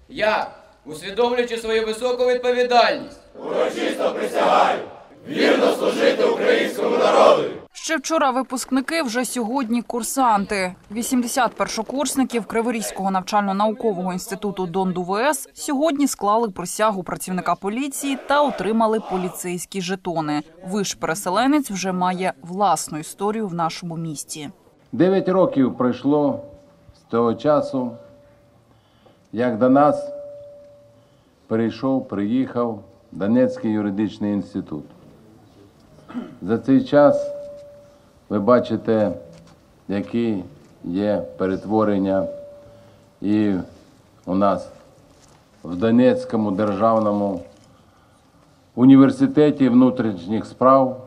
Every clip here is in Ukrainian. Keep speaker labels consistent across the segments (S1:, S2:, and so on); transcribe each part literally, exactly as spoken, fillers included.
S1: Я, усвідомлюючи свою високу відповідальність, урочисто присягаю вірно служити українському народу.
S2: Ще вчора випускники, вже сьогодні курсанти. вісімдесят першокурсників Криворізького навчально-наукового інституту Дон ду Ве Ес сьогодні склали присягу працівника поліції та отримали поліцейські жетони. Виш-переселенець вже має власну історію в нашому місті.
S3: Дев'ять років пройшло з того часу, як до нас перейшов, приїхав Донецький юридичний інститут. За цей час ви бачите, які є перетворення і у нас в Донецькому державному університеті внутрішніх справ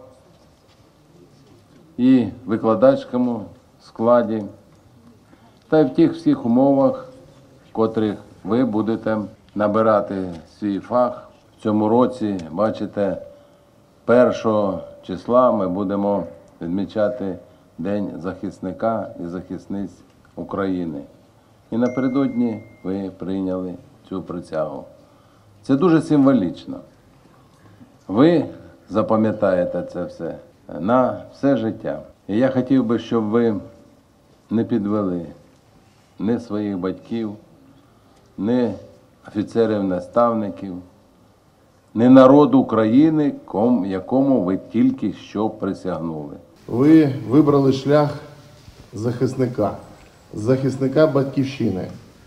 S3: і викладацькому складі, та й в тих всіх умовах, в котрих ви будете набирати свій фах. В цьому році, бачите, першого числа ми будемо відмічати День захисника і захисниць України. І напередодні ви прийняли цю присягу. Це дуже символічно. Ви запам'ятаєте це все на все життя. І я хотів би, щоб ви не підвели ні своїх батьків, ні офіцерів-наставників, ні народ України, якому ви тільки що присягнули.
S4: Ви вибрали шлях захисника, захисника Батьківщини.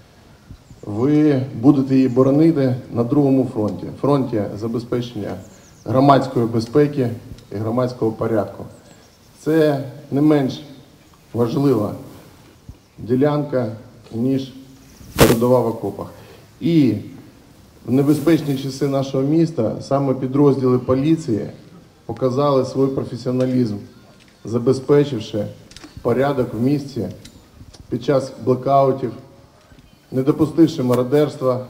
S4: Ви будете її боронити на другому фронті, фронті забезпечення громадської безпеки і громадського порядку. Це не менш важлива ділянка, ніж передова в окопах. І в небезпечні часи нашого міста саме підрозділи поліції показали свій професіоналізм, забезпечивши порядок в місті під час блекаутів, не допустивши мародерства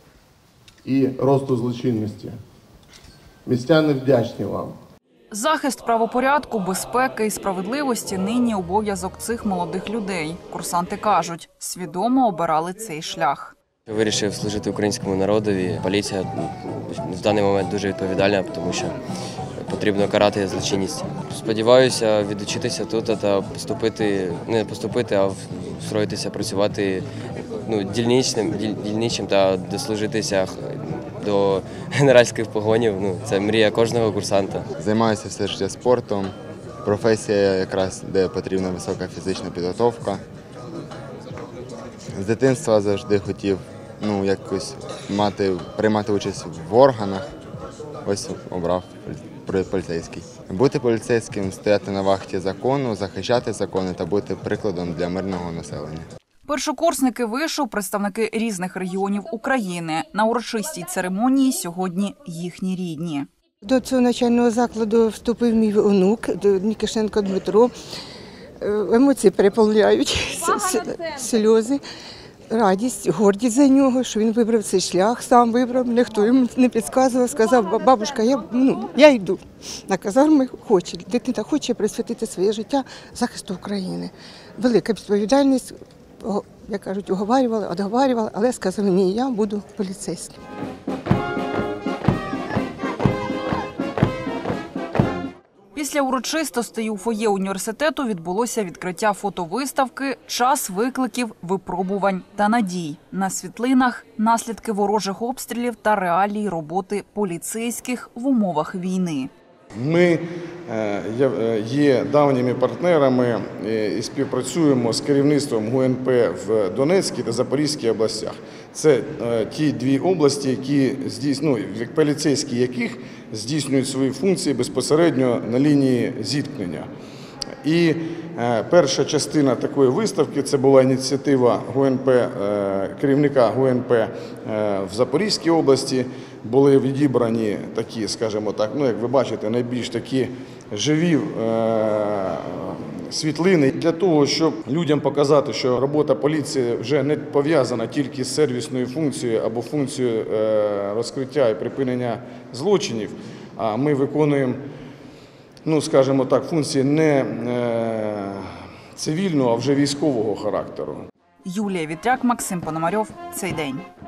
S4: і росту злочинності. Містяни вдячні вам.
S2: Захист правопорядку, безпеки і справедливості – нині обов'язок цих молодих людей. Курсанти кажуть, свідомо обирали цей шлях.
S5: Вирішив служити українському народові. Поліція в даний момент дуже відповідальна, тому що потрібно карати злочинність. Сподіваюся відучитися тут та поступити, не поступити, а встроїтися, працювати ну, дільничним, дільничним та дослужитися до генеральських погонів. Ну, це мрія кожного курсанта.
S6: Займаюся все життя спортом, професія якраз, де потрібна висока фізична підготовка. З дитинства завжди хотів ну, якось мати, приймати участь в органах. Ось обрав поліцейський. Бути поліцейським, стояти на вахті закону, захищати закони та бути прикладом для мирного населення.
S2: Першокурсники вишу – представники різних регіонів України. На урочистій церемонії сьогодні їхні рідні.
S7: До цього навчального закладу вступив мій онук, Нікішенко Дмитро. Емоції переповняють, сльози, радість, гордість за нього, що він вибрав цей шлях, сам вибрав, ніхто йому не підказував, сказав, бабушка, я, ну, я йду. На казарми хоче, дитина хоче присвятити своє життя захисту України. Велика відповідальність, як кажуть, уговарювали, відговарювали, але сказали, ні, я буду поліцейським.
S2: Після урочистостей у фоє університету відбулося відкриття фотовиставки «Час викликів, випробувань та надій». На світлинах – наслідки ворожих обстрілів та реалії роботи поліцейських в умовах війни.
S8: Ми є давніми партнерами і співпрацюємо з керівництвом Ге Ен Пе в Донецькій та Запорізькій областях. Це ті дві області, які здійснюють, ну, поліцейські яких здійснюють свої функції безпосередньо на лінії зіткнення. І перша частина такої виставки – це була ініціатива Ге Ен Пе, керівника Ге Ен Пе в Запорізькій області. Були відібрані такі, скажімо так, ну як ви бачите, найбільш такі живі світлини для того, щоб людям показати, що робота поліції вже не пов'язана тільки з сервісною функцією або функцією розкриття і припинення злочинів, а ми виконуємо, ну скажімо так, функції не цивільного, а вже військового характеру.
S2: Юлія Вітряк, Максим Пономарьов. Цей день.